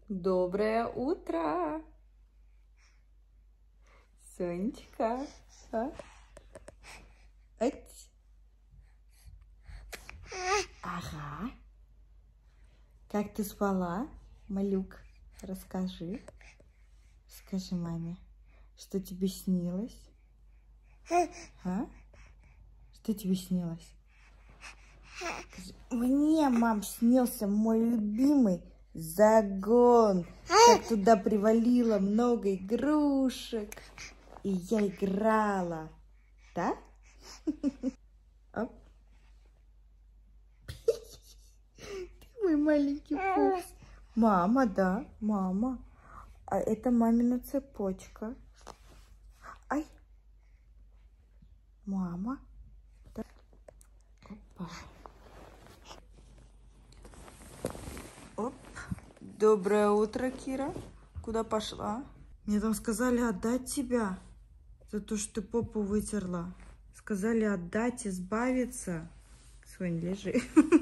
Доброе утро, Сонечка. А? Ага. Как ты спала, малюк? Расскажи. Скажи маме, что тебе снилось? А? Что тебе снилось? Скажи, мне, мам, снился мой любимый загон. Как туда привалило много игрушек. И я играла. Да? Оп. Ты мой маленький пупс. Мама, да, мама. А это мамина цепочка. Ай. Мама. Да. Опа. Оп. Доброе утро, Кира. Куда пошла? Мне там сказали отдать тебя за то, что ты попу вытерла. Сказали отдать, избавиться. Сонь, лежи.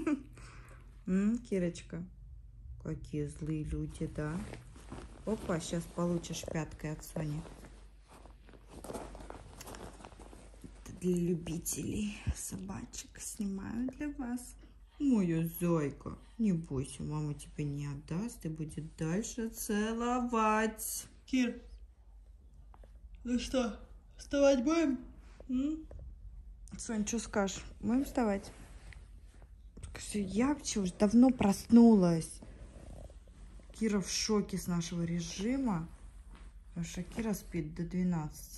Кирочка. Какие злые люди, да? Опа, сейчас получишь пяткой от Сони. Это для любителей собачек. Снимаю для вас. Моя зайка. Не бойся, мама тебя не отдаст и будет дальше целовать. Кир, ну что, вставать будем? Сонь, что скажешь? Будем вставать? Я вообще уже давно проснулась. Кира в шоке с нашего режима, потому что Кира спит до 12.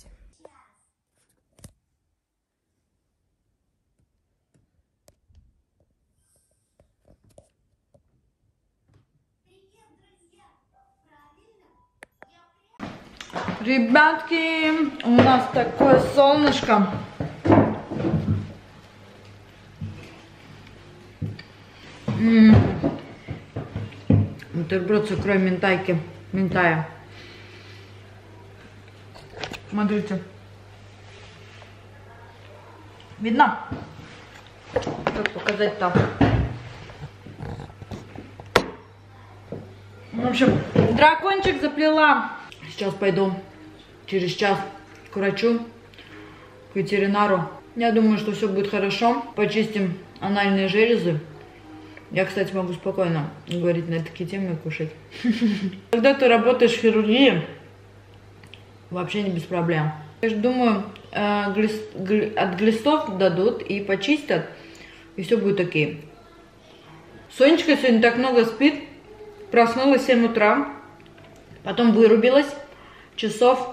Ребятки, у нас такое солнышко. Бутерброд с икрой ментая. Смотрите. Видно? Как показать-то? В общем, дракончик заплела. Сейчас пойду через час к врачу, к ветеринару. Я думаю, что все будет хорошо. Почистим анальные железы. Я, кстати, могу спокойно говорить на такие темы и кушать. Когда ты работаешь в хирургии, вообще не без проблем. Я же думаю, от глистов дадут и почистят, и все будет окей. Сонечка сегодня так много спит. Проснулась в 7 утра, потом вырубилась часов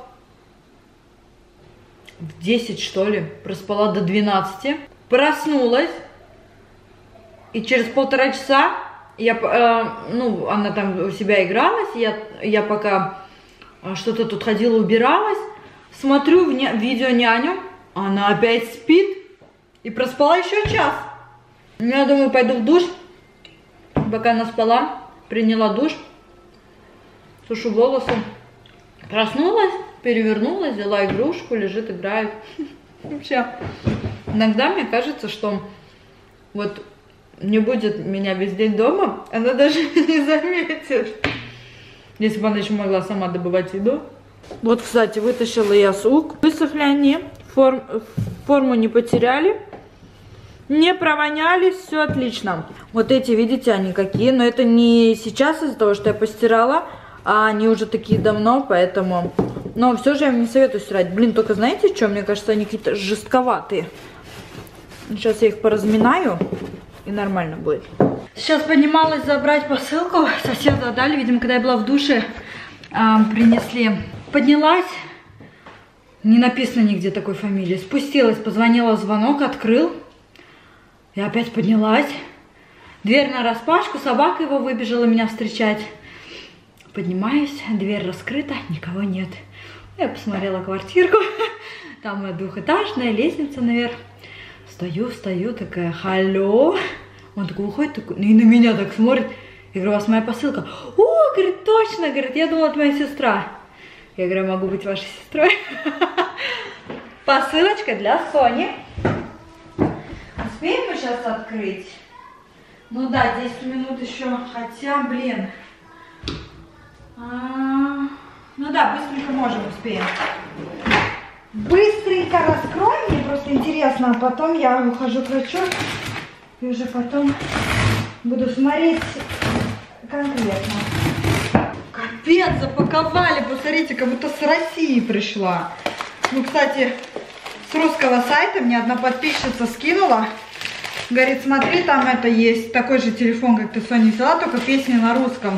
в 10, что ли. Проспала до 12. Проснулась. И через 1,5 часа она там у себя игралась, я пока что-то тут ходила, убиралась, смотрю видео няню, она опять спит и проспала еще час. Я думаю, пойду в душ, пока она спала, приняла душ, сушу волосы, проснулась, перевернулась, взяла игрушку, лежит, играет. Вообще, иногда мне кажется, что вот не будет меня весь день дома, она даже не заметит. Если бы она еще могла сама добывать еду. Вот, кстати, вытащила я с лук. Высохли они, форму не потеряли, не провонялись, все отлично. Вот эти, видите, они какие, но это не сейчас из-за того, что я постирала, а они уже такие давно, поэтому... Но все же я им не советую стирать. Блин, только знаете что? Мне кажется, они какие-то жестковатые. Сейчас я их поразминаю. И нормально будет. Сейчас поднималась забрать посылку. Соседу отдали. Видимо, когда я была в душе, принесли. Поднялась. Не написано нигде такой фамилии. Спустилась, позвонила, звонок, открыл. И опять поднялась. Дверь нараспашку. Собака его выбежала меня встречать. Поднимаюсь. Дверь раскрыта. Никого нет. Я посмотрела квартирку. Там двухэтажная, лестница наверх. Стою, такая, халло. Он такой уходит, такой, и на меня так смотрит. Я говорю, у вас моя посылка. О, говорит, точно, говорит, я думала, это моя сестра. Я говорю, могу быть вашей сестрой. Посылочка для Сони. Успеем мы сейчас открыть? Ну да, 10 минут еще. Хотя, блин, Да, быстренько можем, успеем. Быстренько раскрой, мне просто интересно, а потом я ухожу к врачу и уже потом буду смотреть конкретно. Капец, запаковали, посмотрите, как будто с России пришла. Ну, кстати, с русского сайта мне одна подписчица скинула. Говорит, смотри, там это есть, такой же телефон, как ты, Соня, взяла, только песни на русском.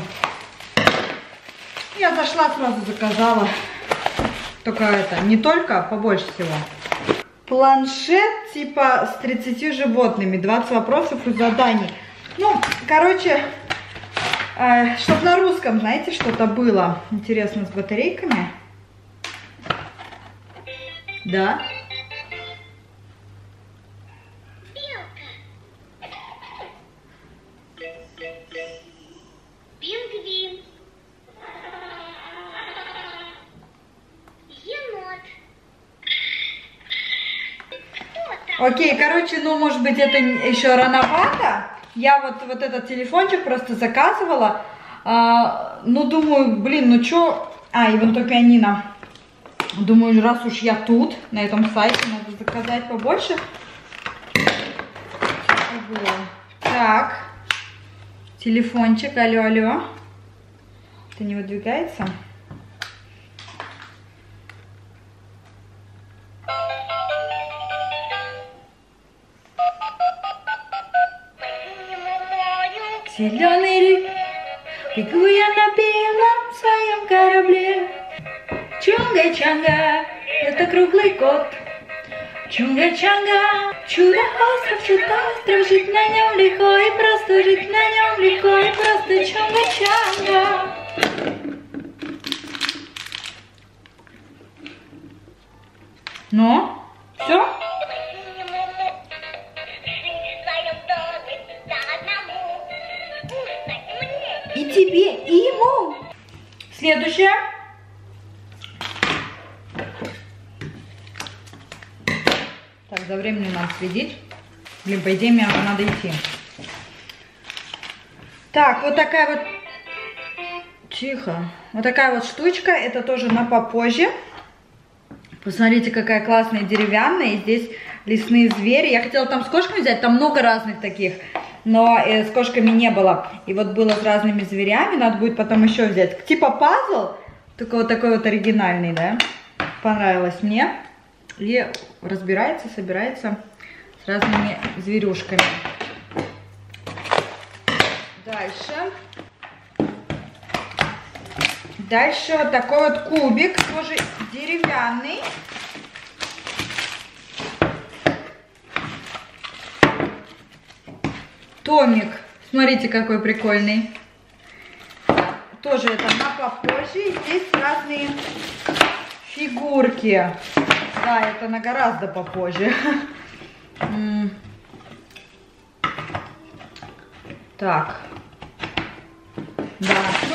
Я зашла, сразу заказала. Только это, не только, а побольше всего. Планшет типа с 30 животными, 20 вопросов и заданий. Ну, короче, чтобы на русском, знаете, что-то было интересно с батарейками. Да. Пингвин. Енот. Окей, короче, ну, может быть, это еще рановато. Я вот этот телефончик просто заказывала. Ну, думаю, блин, ну что... и вон то пианино. Думаю, раз уж я тут, на этом сайте, надо заказать побольше. Так. Телефончик, алло, алло. Это не выдвигается? Зеленый рек, бегу я на белом своем корабле. Чунга-чанга, это круглый кот. Чунга-чанга, чудо-остров, чудо-остров, жить на нем легко и просто, жить на нем легко и просто. Чунга-чанга. Ну, все? И тебе, и ему. Следующее. Так, за временем надо следить. Блин, по идее, мне надо идти. Так, вот такая вот... Тихо. Вот такая вот штучка. Это тоже на попозже. Посмотрите, какая классная деревянная. И здесь лесные звери. Я хотела там с кошками взять. Там много разных таких. Но с кошками не было. И вот было с разными зверями. Надо будет потом еще взять. Типа пазл. Только вот такой вот оригинальный, да. Понравилось мне. И разбирается, собирается с разными зверюшками. Дальше. Дальше вот такой вот кубик. Тоже деревянный. Томик. Смотрите, какой прикольный. Тоже это на попозже. И здесь разные фигурки. Да, это на гораздо попозже. Так. Да.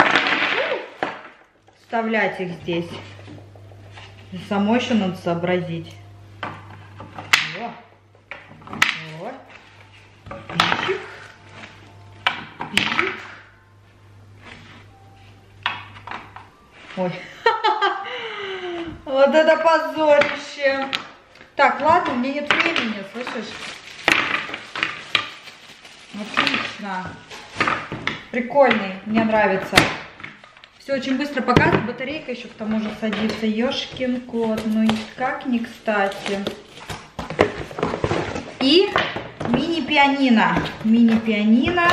Вставлять их здесь. И самой еще надо сообразить. Во. Вот. Пищик. Пищик. Ой. Вот это позорище. Так, ладно, у меня нет времени, слышишь? Отлично. Прикольный, мне нравится. Все очень быстро показывает. Батарейка еще к тому же садится. Ёшкин кот. Ну как не кстати. И мини-пианино. Мини-пианино.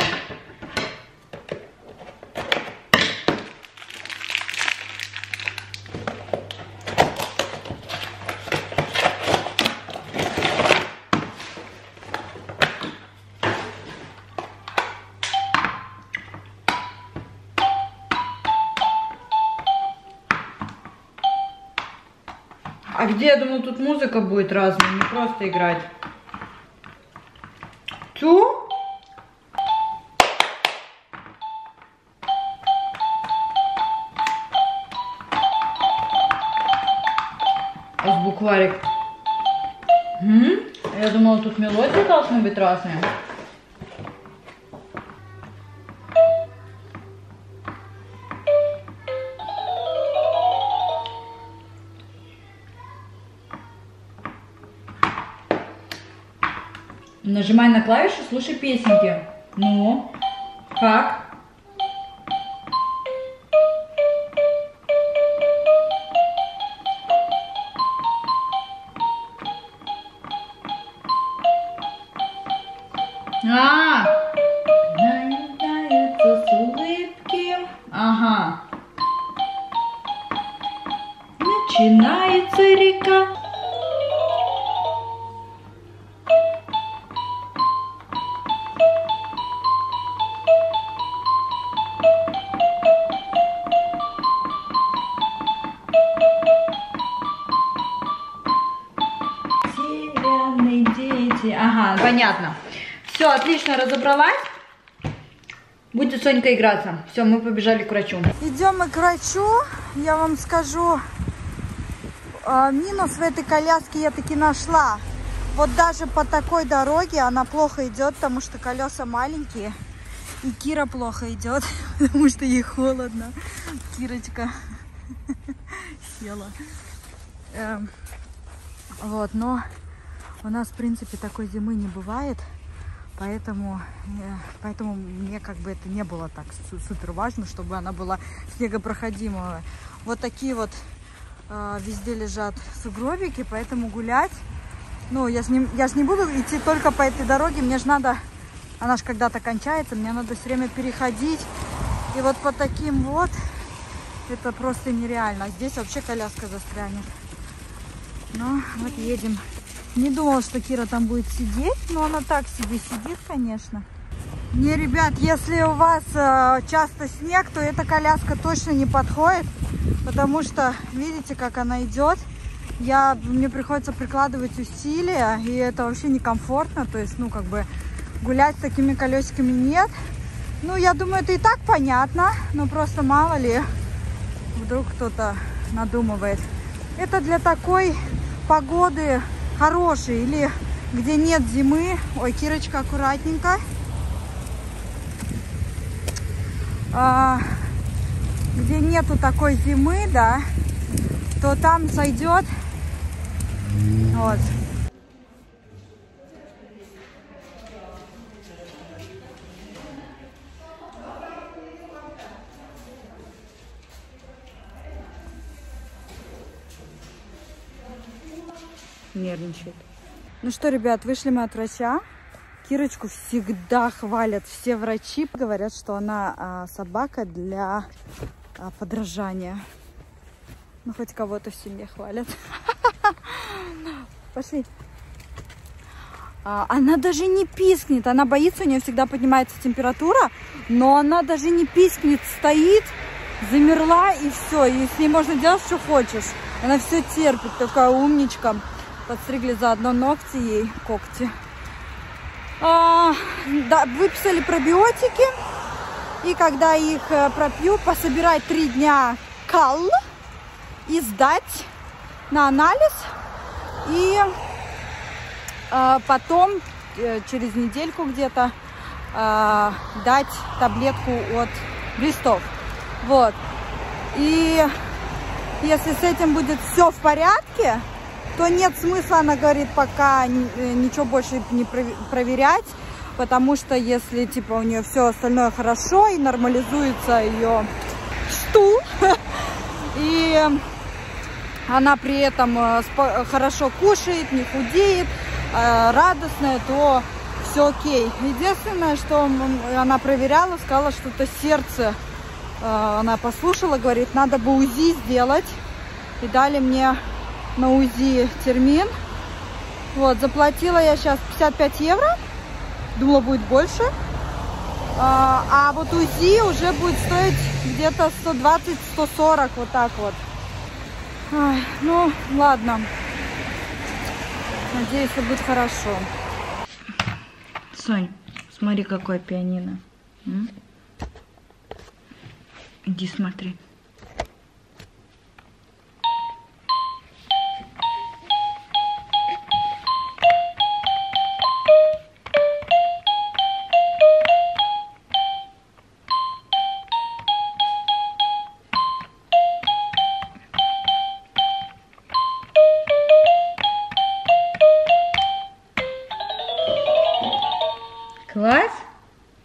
А где, я думала, тут музыка будет разная, не просто играть. Тю? А букварик. Я думала, тут мелодии должны быть разные. Нажимай на клавишу, слушай песенки. Ну, как? Наедается с улыбки. Ага. Начинается река. Северные дети. Ага, понятно. Все, отлично, разобралась. Будет Сонька играться. Все, мы побежали к врачу. Идем мы к врачу. Я вам скажу, минус в этой коляске я таки нашла. Вот даже по такой дороге она плохо идет, потому что колеса маленькие. И Кира плохо идет, потому что ей холодно. Кирочка села. Вот, но у нас, в принципе, такой зимы не бывает. Поэтому мне как бы это не было так супер важно, чтобы она была снегопроходимая. Вот такие вот везде лежат сугробики, поэтому гулять. Ну, я ж не буду идти только по этой дороге, мне же надо, она же когда-то кончается, мне надо все время переходить. И вот по таким вот, это просто нереально. Здесь вообще коляска застрянет. Ну, вот едем. Не думала, что Кира там будет сидеть, но она так себе сидит, конечно. Не, ребят, если у вас часто снег, то эта коляска точно не подходит, потому что, видите, как она идет. Мне приходится прикладывать усилия, и это вообще некомфортно. То есть, ну, как бы, гулять с такими колесиками нет. Ну, я думаю, это и так понятно, но просто мало ли, вдруг кто-то надумывает. Это для такой погоды хорошей, или где нет зимы. Ой, Кирочка, аккуратненько. Где нету такой зимы, да, то там сойдет. Вот. Нервничает. Ну что, ребят, вышли мы от врача. Кирочку всегда хвалят все врачи. Говорят, что она собака для подражания. Ну, хоть кого-то в семье хвалят. Пошли. Она даже не пискнет. Она боится, у нее всегда поднимается температура. Но она даже не пискнет, стоит, замерла и все. И с ней можно делать, что хочешь. Она все терпит, такая умничка. Подстригли заодно ногти ей, когти. Да, выписали пробиотики. И когда их пропью, пособирать 3 дня кал и сдать на анализ. И потом, через недельку где-то, дать таблетку от глистов. Вот. И если с этим будет все в порядке, то нет смысла, она говорит, пока ничего больше не проверять, потому что если типа у нее все остальное хорошо и нормализуется ее стул, и она при этом хорошо кушает, не худеет, радостная, то все окей. Единственное, что она проверяла, сказала, что-то сердце, она послушала, говорит, надо бы УЗИ сделать, и дали мне на УЗИ термин. Вот, заплатила я сейчас 55 евро. Думала, будет больше. А вот УЗИ уже будет стоить где-то 120-140, вот так вот. Ай, ну, ладно. Надеюсь, все будет хорошо. Сонь, смотри, какое пианино. Иди смотри.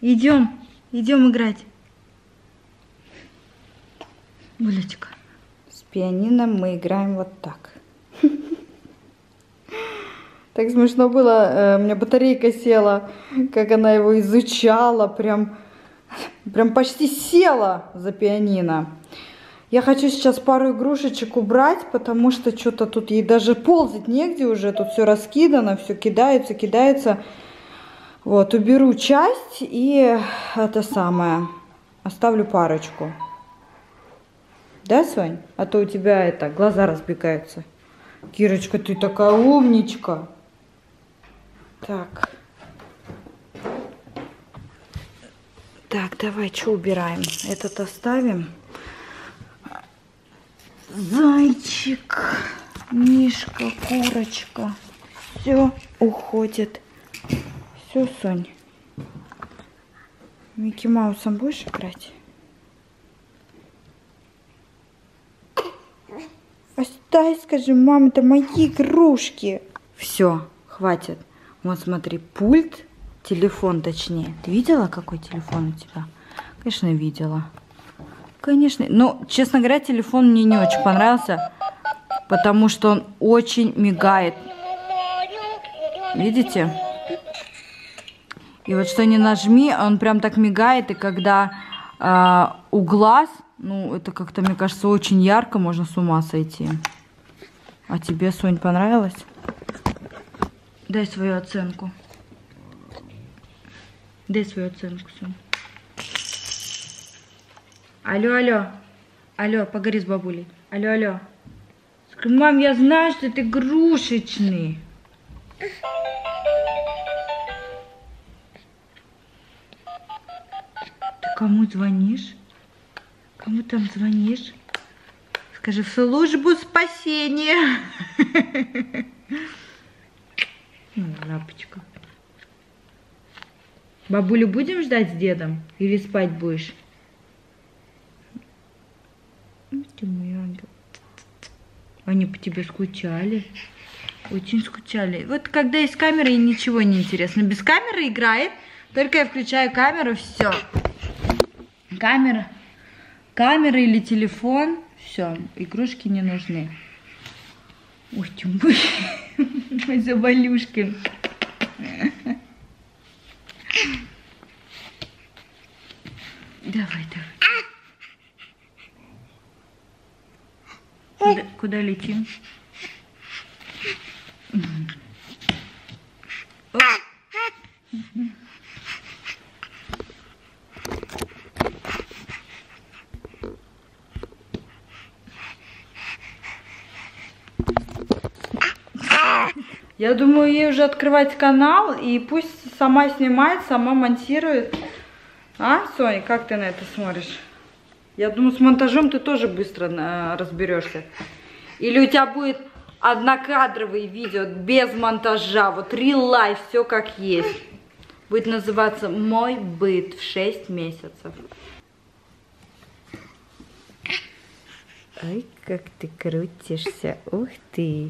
Идем, идем играть. Гулечка. С пианино мы играем вот так. Так смешно было, у меня батарейка села, как она его изучала, прям почти села за пианино. Я хочу сейчас пару игрушечек убрать, потому что что-то тут ей даже ползать негде уже, тут все раскидано, все кидается. Вот, уберу часть и это самое, оставлю парочку. Да, Сонь? А то у тебя это, глаза разбегаются. Кирочка, ты такая умничка. Так. Так, давай, что убираем? Этот оставим. Зайчик, мишка, курочка. Все уходит. Все, Сонь. Микки Маусом будешь играть? Оставь, скажи, мама, это мои игрушки. Все, хватит. Вот смотри, пульт, телефон точнее. Ты видела, какой телефон у тебя? Конечно, видела. Конечно. Но, честно говоря, телефон мне не очень понравился, потому что он очень мигает. Видите? И вот что ни нажми, он прям так мигает, и когда у глаз, ну, это как-то, мне кажется, очень ярко, можно с ума сойти. А тебе, Сонь, понравилось? Дай свою оценку. Дай свою оценку, Сонь. Алло, алло. Алло, поговори с бабулей. Алло, алло. Скажи, мам, я знаю, что ты игрушечный. Ты кому звонишь? Кому там звонишь? Скажи, в службу спасения. Ну, лапочка. Бабулю будем ждать с дедом? Или спать будешь? Ты мой ангел. Они по тебе скучали. Очень скучали. Вот когда есть камера, и ничего не интересно. Без камеры играет. Только я включаю камеру, все. Камера или телефон. Все, игрушки не нужны. Ой, ты мой, мой Заболюшкин. Давай. Куда летим? Я думаю, ей уже открывать канал, и пусть сама снимает, сама монтирует. А, Соня, как ты на это смотришь? Я думаю, с монтажом ты тоже быстро разберешься. Или у тебя будет однокадровые видео без монтажа, вот real life, все как есть. Будет называться «Мой быт в 6 месяцев». Ой, как ты крутишься, ух ты.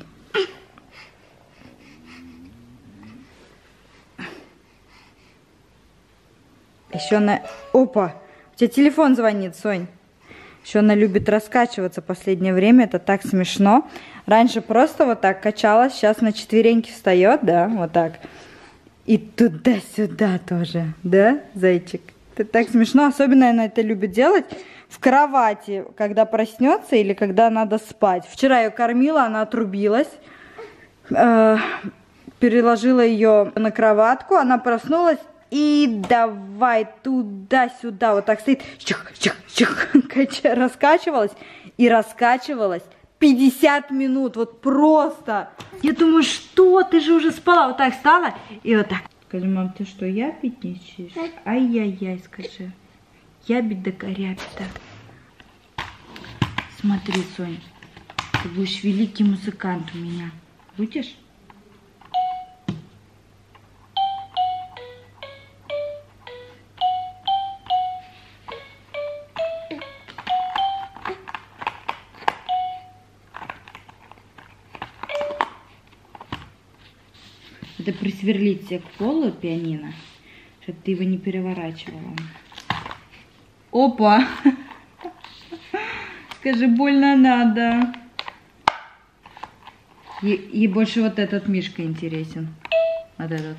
Еще она... Опа! У тебя телефон звонит, Сонь. Еще она любит раскачиваться в последнее время. Это так смешно. Раньше просто вот так качалась. Сейчас на четвереньки встает, да, вот так. И туда-сюда тоже. Да, зайчик? Это так смешно. Особенно она это любит делать в кровати, когда проснется или когда надо спать. Вчера ее кормила, она отрубилась. Переложила ее на кроватку. Она проснулась. И давай туда-сюда, вот так стоит, раскачивалась и раскачивалась 50 минут, вот просто. Я думаю, что, ты же уже спала, вот так встала и вот так. Скажи, мам, ты что, ябедничаешь? Ай-яй-яй, скажи. Ябедь да корябедь-то. Смотри, Сонь, ты будешь великий музыкант у меня. Будешь? Это присверлить себе к полу пианино, Чтобы ты его не переворачивала. Опа! Скажи, больно надо. Ей больше вот этот мишка интересен. Вот этот.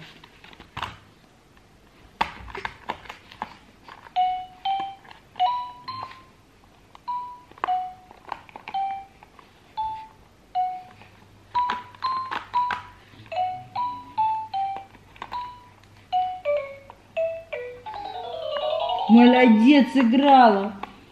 Молодец, играла.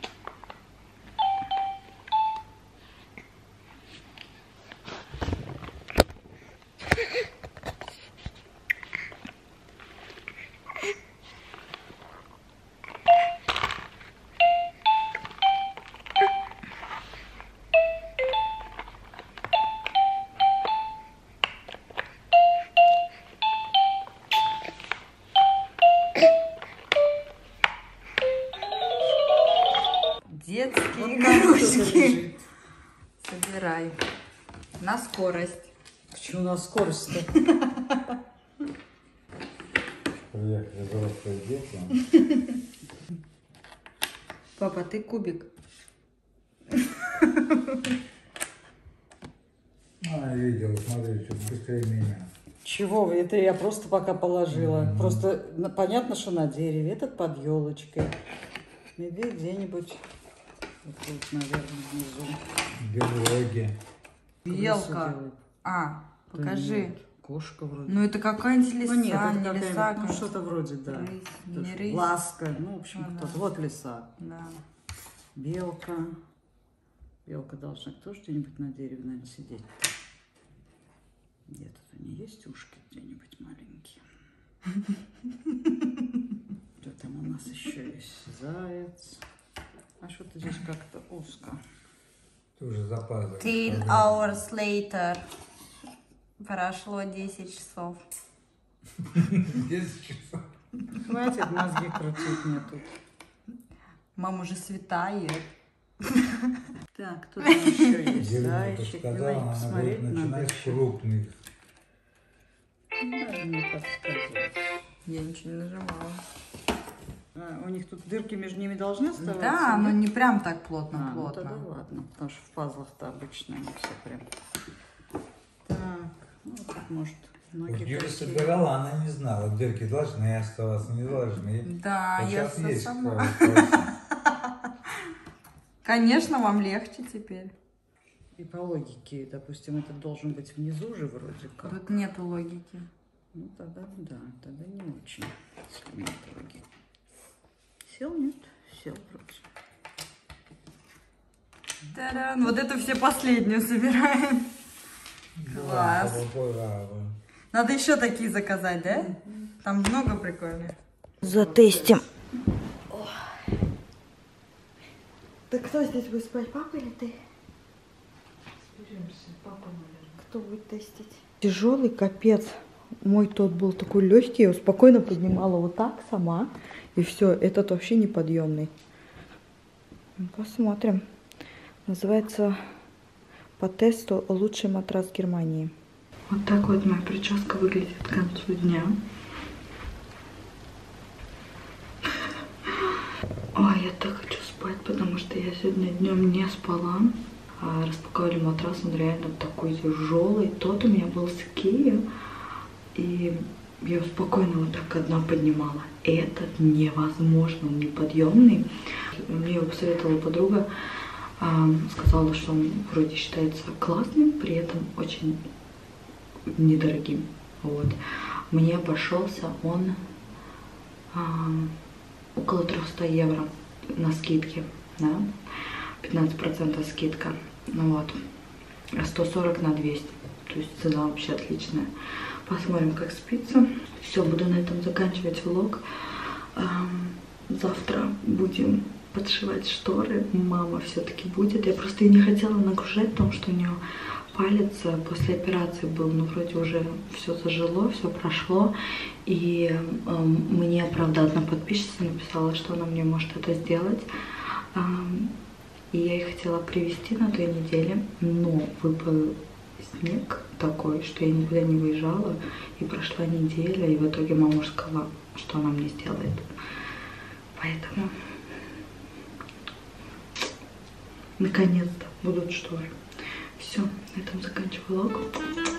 Детские игрушки. Собирай. На скорость. Почему на скорость-то? Приехали взрослые дети. Папа, ты кубик. Я видел, смотри, что быстрее меня. Чего вы? Это я просто пока положила. Просто понятно, что на дереве. Этот под елочкой. Медведь где-нибудь вот тут, наверное, внизу. Белоги. Белка. Да Покажи. нет, кошка вроде. Ну это какая-нибудь лиса, Ну нет, это не какая-нибудь, лиса. ну что-то вроде, да. Рысь, не Тоже рысь. Ласка, ну в общем, Ну, кто-то. да. Вот лиса. Да. Белка. Белка должна тоже где-нибудь на дереве, наверное, сидеть. Где тут у нее есть ушки где-нибудь маленькие? Что там у нас еще есть? Заяц. А что-то здесь как-то узко. Ты уже за пазухой. 10 hours later. Прошло 10 часов. 10 часов. Хватит мозги крутить мне тут. Мама уже светает. Так, тут еще есть Елена зайчик. сказала, Милый, она посмотреть будет надо начинать с еще. крупных. Даже не подсказывает. Я ничего не нажимала. А, у них тут дырки между ними должны оставаться? Да, но нет? не прям так А, плотно. ну тогда ладно, потому что в пазлах-то обычно они все прям. Так, ну тут может Вот ноги Юля красивые. собирала, она не знала, дырки должны оставаться, не должны. Да, А я сейчас есть сама. кое-что. Конечно, вам легче теперь. И по логике, допустим, это должен быть внизу же вроде как. Тут нету логики. Ну тогда да, тогда не очень, если нет логики. Сел нет? Сел вроде. Та-дам! Вот эту все последнюю собираем. Класс. Браво. Надо еще такие заказать, да? Там много прикольных. Затестим. Так кто здесь будет спать, папа или ты? Разберемся, папа, наверное. Кто будет тестить? Тяжелый капец. Мой тот был такой легкий, я спокойно поднимала вот так сама. И все, этот вообще неподъемный. Посмотрим. Называется по тесту «Лучший матрас Германии». Вот так вот моя прическа выглядит к концу дня. Ой, я так хочу спать, потому что я сегодня днем не спала. Распаковали матрас, он реально такой тяжелый. Тот у меня был с Икеи, и я его спокойно вот так одна поднимала. Этот невозможно, он неподъемный. Мне его посоветовала подруга, сказала, что он вроде считается классным, при этом очень недорогим. Вот. Мне обошелся он около 300 евро на скидке, да? 15% скидка. Ну вот. 140 на 200. То есть цена вообще отличная. Посмотрим, как спится. Все, буду на этом заканчивать влог. Завтра будем подшивать шторы. Мама все-таки будет. Я просто и не хотела нагружать, потому что у нее палец после операции был, ну вроде уже все зажило, все прошло. И мне, правда, одна подписчица написала, что она мне может это сделать. И я их хотела привезти на той неделе, но выпал снег такой, что я никуда не выезжала, и прошла неделя, и в итоге мама сказала, что она мне сделает. Поэтому наконец-то будут шторы. Все, на этом заканчиваю влог.